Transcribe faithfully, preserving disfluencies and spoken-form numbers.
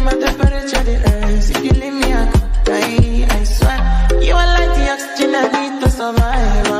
my temperature the rise. If you leave me, I could die, I swear. You are like the oxygen I need to survive.